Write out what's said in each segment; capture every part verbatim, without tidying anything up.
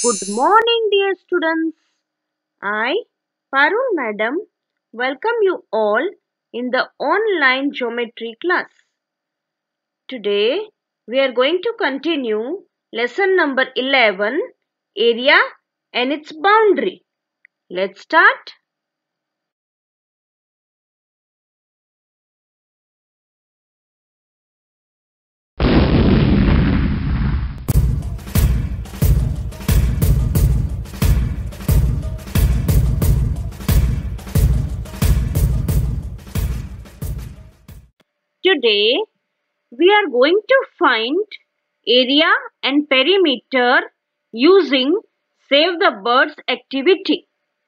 Good morning, dear students. I, Parul Madam, welcome you all in the online geometry class. Today, we are going to continue lesson number eleven, area and its boundary. Let's start. Today, we are going to find area and perimeter using Save the Birds activity.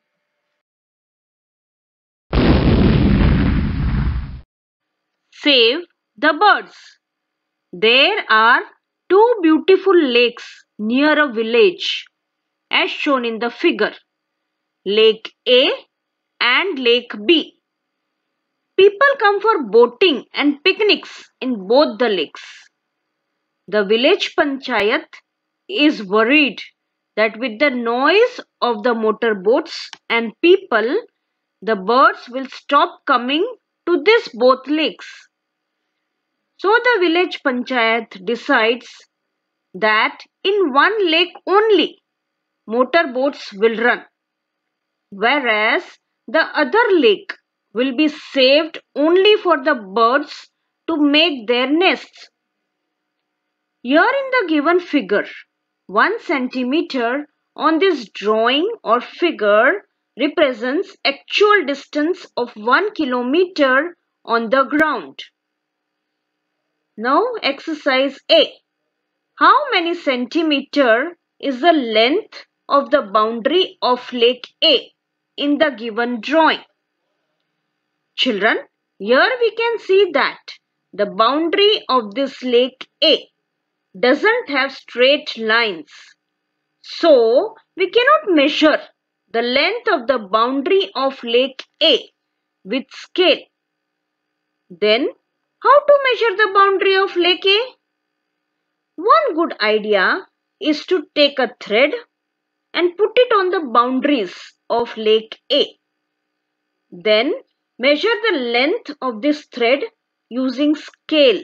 Save the birds. There are two beautiful lakes near a village, as shown in the figure. Lake A and Lake B. People come for boating and picnics in both the lakes. The village panchayat is worried that with the noise of the motor boats and people, the birds will stop coming to these both lakes. So the village panchayat decides that in one lake only motor boats will run, whereas the other lake will be saved only for the birds to make their nests. Here in the given figure, one centimeter on this drawing or figure represents actual distance of one kilometer on the ground. Now exercise A. How many centimeter is the length of the boundary of Lake A in the given drawing? Children, here we can see that the boundary of this Lake A doesn't have straight lines. So, we cannot measure the length of the boundary of Lake A with scale. Then, how to measure the boundary of Lake A? One good idea is to take a thread and put it on the boundaries of Lake A. Then measure the length of this thread using scale.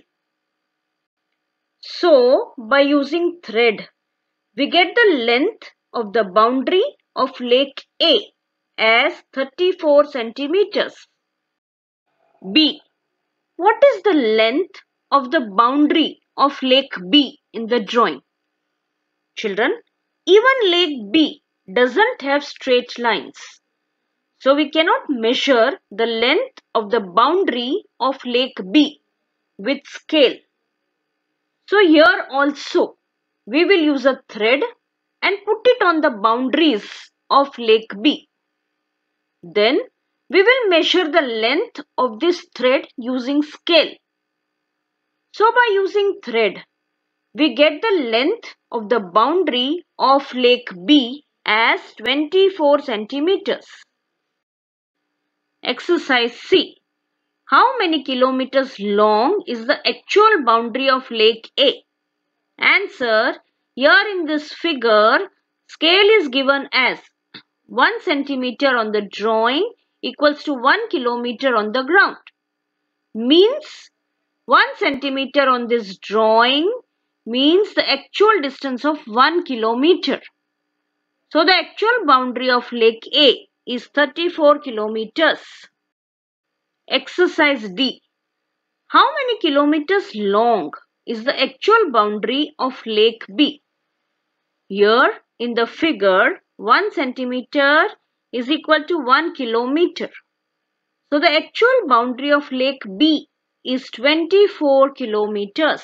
So by using thread, we get the length of the boundary of Lake A as thirty-four centimeters. B. What is the length of the boundary of Lake B in the drawing? Children, even Lake B doesn't have straight lines. So we cannot measure the length of the boundary of Lake B with scale. So here also we will use a thread and put it on the boundaries of Lake B. Then we will measure the length of this thread using scale. So by using thread, we get the length of the boundary of Lake B as twenty-four centimeters. Exercise C. How many kilometers long is the actual boundary of Lake A? Answer. Here in this figure, scale is given as one centimeter on the drawing equals to one kilometer on the ground. Means one centimeter on this drawing means the actual distance of one kilometer. So the actual boundary of Lake A is thirty-four kilometers. Exercise D. How many kilometers long is the actual boundary of Lake B? Here in the figure, one centimeter is equal to one kilometer. So the actual boundary of Lake B is twenty-four kilometers.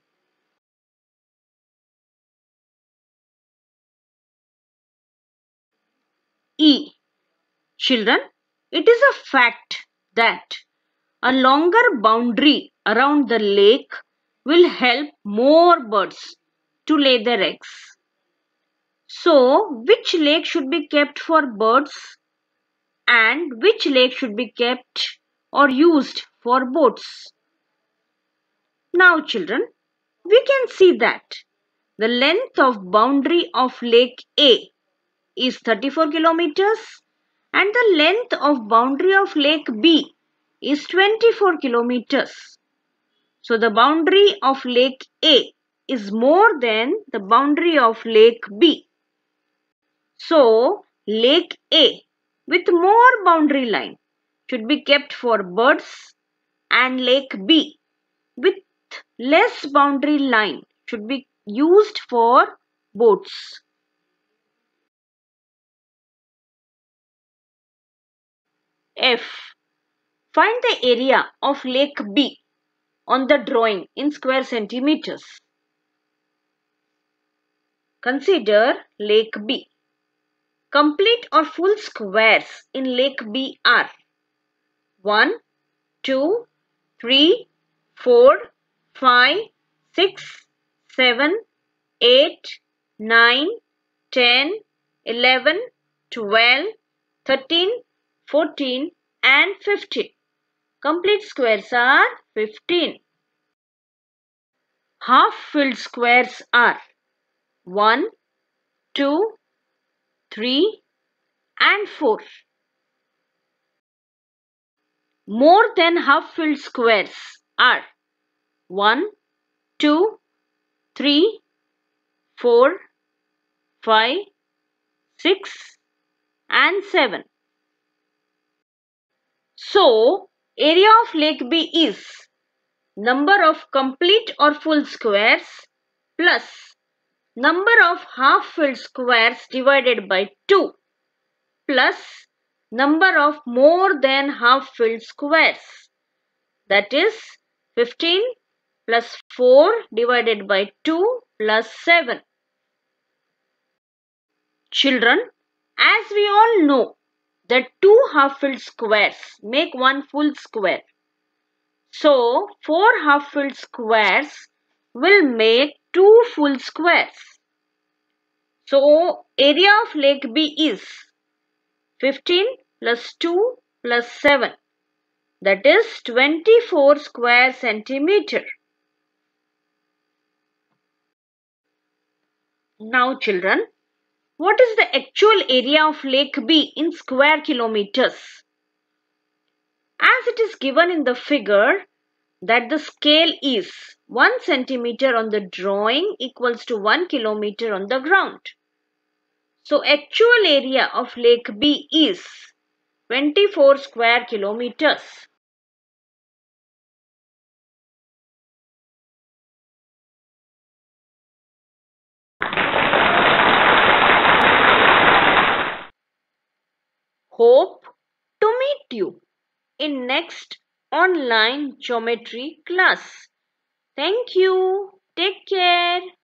E. Children, it is a fact that a longer boundary around the lake will help more birds to lay their eggs. So, which lake should be kept for birds and which lake should be kept or used for boats? Now children, we can see that The length of boundary of Lake A is thirty-four kilometers and the length of boundary of Lake B is twenty-four kilometers. So the boundary of Lake A is more than the boundary of Lake B. So Lake A with more boundary line should be kept for birds and Lake B with less boundary line should be used for boats. F. Find the area of Lake B on the drawing in square centimeters. Consider Lake B. Complete or full squares in Lake B are one, two, three, four, five, six, seven, eight, nine, ten, eleven, twelve, thirteen, fourteen and fifteen. Complete squares are fifteen. Half-filled squares are one, two, three and four. More than half-filled squares are one, two, three, four, five, six and seven. So, area of Lake B is number of complete or full squares plus number of half-filled squares divided by two plus number of more than half-filled squares. That is fifteen plus four divided by two plus seven. Children, as we all know that two half-filled squares make one full square. So, four half-filled squares will make two full squares. So, area of Lake B is fifteen plus two plus seven. That is twenty-four square centimeter. Now children, what is the actual area of Lake B in square kilometers? As it is given in the figure that the scale is one centimeter on the drawing equals to one kilometer on the ground. So actual area of Lake B is twenty-four square kilometers. Hope to meet you in next online geometry class. Thank you. Take care.